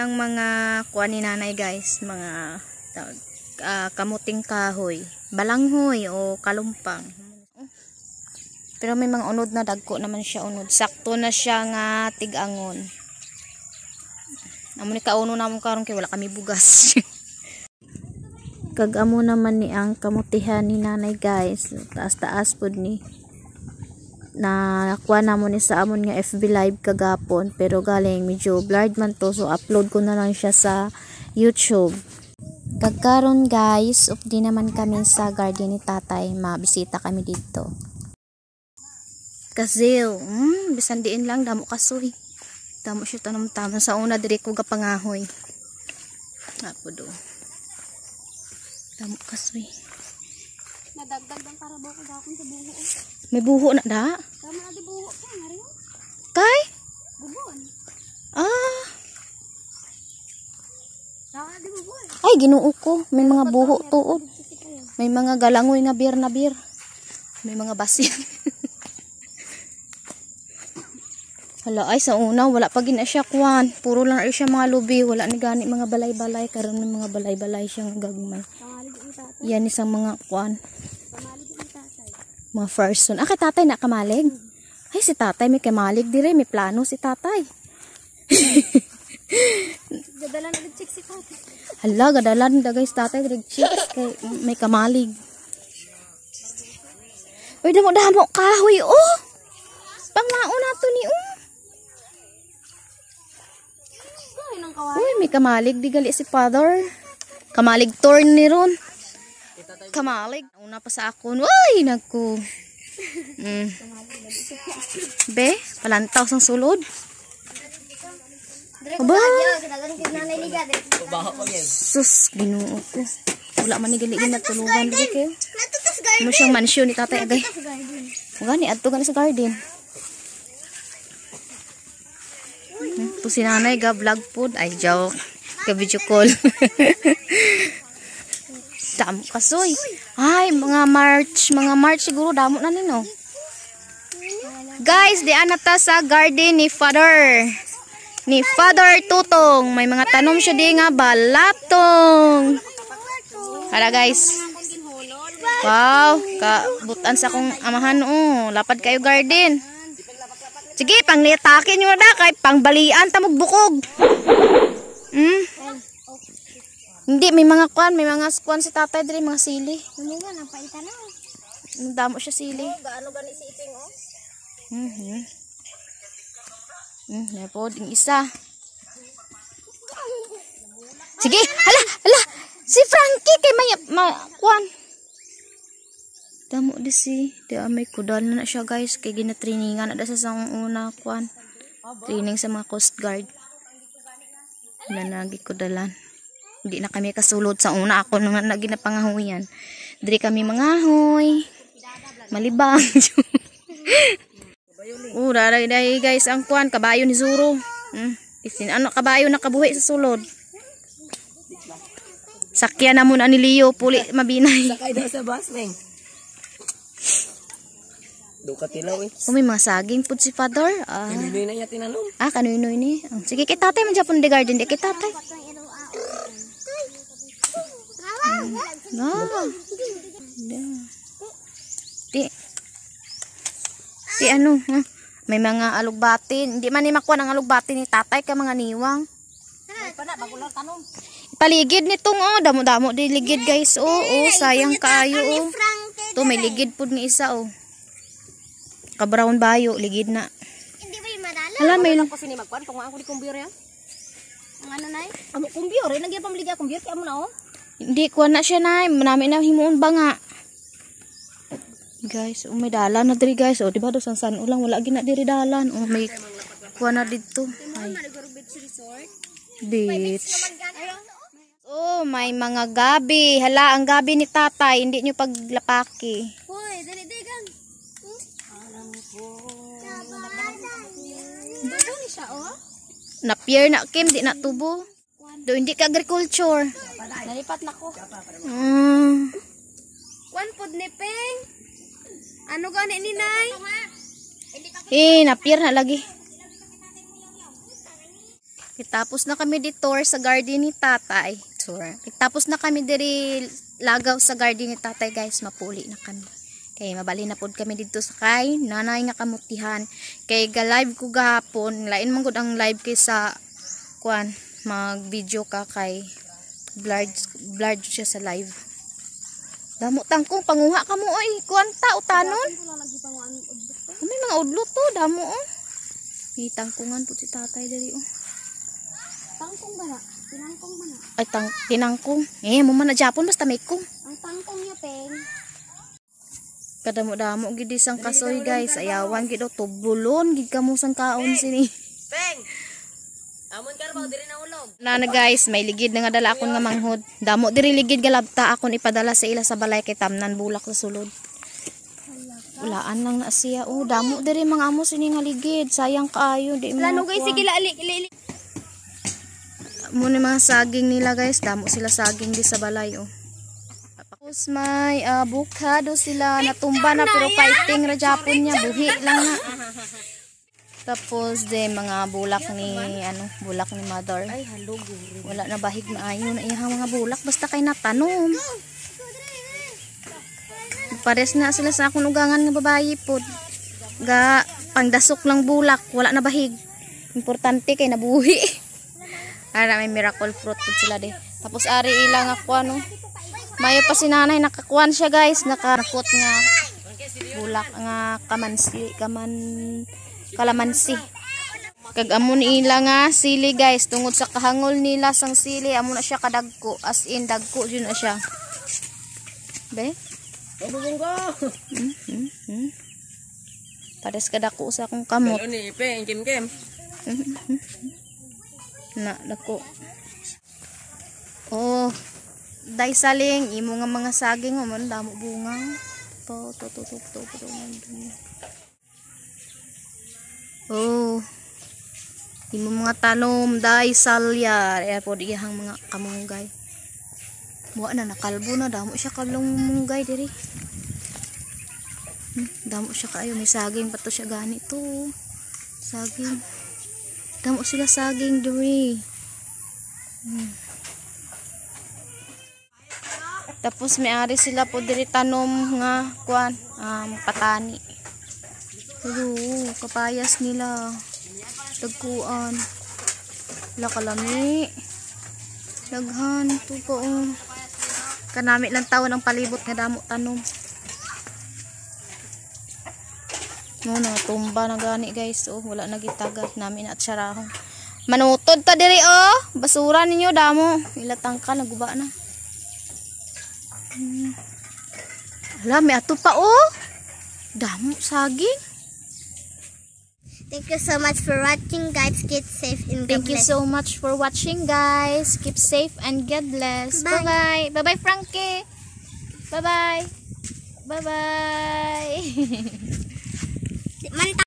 siyang mga kuha ni nanay guys, mga kamuting kahoy, balanghoy o kalumpang. Pero may mga unod na, dagko naman siya unod. Sakto na siya nga tig-angon. Amo ni kauno namon karon kay wala kami bugas. Kag-amo naman ni ang kamutihan ni nanay guys. Taas-taas pod ni. Na kuha namon ni sa amon nga FB live kagapon, pero galing medyo blurred man to, so upload ko na lang siya sa YouTube. Kagkaron guys, updi naman kami sa garden ni tatay, mabisita kami dito. Kazil, bisan diin lang damo kasoy. Damo siya tanong tama sa una diri ko gapangahoy. Apo do. Damo kasoy. Nadagdag ang karabaw ko dakon sa buho. May buho na da? Tama na di buho ko, ngari mo. Kay? Bubon. Ah. Tama na di bubon. Ay, ginuo ko. May mga buho tuod. May mga galangoy nga bir na bir. May mga basin. Hala, ay sa una wala pa gina siya kuan. Puro lang ay siya mga lubi, wala ni gani mga balay-balay, karon may mga balay-balay siya nga gagmay. Yan isang mga kuan. Kamalig ni tatay. Mga first son. Ah, kay tatay na kamalig. Ay, si tatay may kamalig dire, may plano si tatay. Gadala na nag-check si tatay. Hala, gadalan da guys tatay direct chicks kay may kamalig. Uy, damo kahoy oh. Panglaon nato ni oh. Uy, may kamalig di gali si father. Kamalig torn ni ron. Kamalig. Una pa sa akon. Uy, nagko. Be, palantaw sang sulod. Aba. Sus, ginuo ko. Wala man ni gali natulugan di kayo. Mo siyang mansyon ni tatay agay. Gani adto gani sa garden. Po si nanay ga vlog food. Ay, joke. Ka video call. Damo kasoy. Ay, mga March siguro damo na nino. Guys, di anata sa garden ni Father. Ni Father Tutong. May mga tanom siya di nga balatong. Hala guys. Wow, kabutan sa kong amahan oh. Lapad kayo garden. Sige, panglitakin nyo na kay pangbalian tamog bukog. Hindi, may mga kuan si tatay diri, mga sili. Ano nga, napaitan na. Damo siya sili. Gaano gani si Iping oh? Yan po, ding isa. Sige, hala, si Frankie kay may kuan. Damo di si, may kudal na siya guys, kay ginatrainingan na sa sang una kuan. Training sa mga Coast Guard. Nanagi kudalan. Hindi na kami kasulod sa una, ako nung naginapangahuyan. Diri kami mangahoy. Malibang. Daray guys ang kuan, kabayo ni Zuro. Ano kabayo na kabuhi sa sulod. Sakya na muna ni Leo, puli mabinay. Sakay daw sa bus, Meng. Duka tilaw eh. May mga saging pud si Father. Kanunoy na niya tinanom. Kanunoy ni. Sige, kay tatay man Japon de garden. Di kay tatay. Di ano. May mga alugbati. Hindi man ni makuha ng alugbati ni tatay ka mga niwang. Paligid nitong damo-damo di ligid guys. Sayang kaayo oh. To may ligid pud ni isa oh. Ka-brown bayo, ligid na. Hindi ba yung madala? Hala, may lang. Kasi ni magkuhan, tunga ako di kumbir yan. Ang ano na Amo kumbir, nagyan pamligya kumbir, kaya mo na oh. Hindi, kuha na siya na. Manami na himuon ba nga. Guys, may dalan na diri guys. Diba doon sa San Ulang, wala gina diri dalan. May kuha na dito. Ay. Beach. May mga gabi. Hala, ang gabi ni tatay. Hindi nyo paglapaki. Hoy, dali-digan. Dugo ni siya oh. Napier na Kim, di na tubo. Do hindi ka agriculture. Nalipat na ko. Kwan pod ni Peng. Ano gani ni Nay? Napier na lagi. Tapos na kami ditour sa garden ni tatay. Tapos na kami diri lagaw sa garden ni tatay guys. Mapuli na kami. Kay mabali na pod kami dito sa kay nanay nga kamutihan. Kay ga-live ko gahapon. Lain man gud ang live kay sa kuan mag-video ka kay blurred siya sa live. Damo tangkong panguha ka mo oy. Kuan ta utanon. May mga udlo to damo oh. May tangkungan po si tatay dali oh. Tangkong ba na? Tinangkong ba na? Ay tinangkong. Mo man na Japon basta may kong. Ang tangkong niya, Peng. Kadamo-damo gid isang kasoy guys. Ayawan gid daw tubulon gid kamo sang kaon sini. Peng! Amon karbaw diri na ulog. Na guys, may ligid na nga dala akon nga manghod. Damo diri ligid galabta akon ipadala sa ila sa balay kay tamnan bulak sa sulod. Walaan lang na siya. Oh, damo diri mga amo sini nga ligid. Sayang kaayo di mo. Lano guys, sige laali. Muna mga saging nila guys. Damo sila saging di sa balay oh. Tapos may avocado sila natumba na pero fighting ra Japon niya. Buhi lang na. Tapos de mga bulak ni mother. Ay, halo guri. Wala na bahig na ayo na iyang mga bulak basta kay natanom. Pares na sila sa akong ugangan nga babayi pod. Ga pangdasok lang bulak, wala na bahig. Importante kay nabuhi. Ara may miracle fruit pod sila de. Tapos ari ilang ako ano. Mayo pa si nanay nakakuan siya guys, nakarakot nga bulak nga kalamansi. Kag amo nila nga sili guys, tungod sa kahangol nila sang sili, amo na siya kadagko, as in dagko jud na siya. Be? Pares kadako sa akong kamot. Ano ni Peng, kim. Na dako. Oh. Day saling imo nga mga saging mo damo bunga. To. Oh. Imo mga tanom day salyar. Pod iyang mga kamunggay. Buwa na nakalbo na damo siya kalong munggay diri. Damo siya kaayo may saging pato siya gani to. Saging. Damo sila saging diri. Tapos may ari sila po diri tanom nga kuan patani. Pero kapayas nila dagkuan. La kalami. Daghan to po. Kanami lang taon ang palibot nga damo tanom. Mo tumba na gani guys. Oh, wala na gitagat namin at sarahon. Manutod ta diri oh. Basura ninyo damo. Ilatang ka naguba na. Wala, may ato pa oh. Damo saging. Thank you so much for watching, guys. Keep safe and God Thank you bless. so much for watching guys. Keep safe and God bless. Bye. Bye bye. Bye bye Frankie. Bye bye. Bye bye.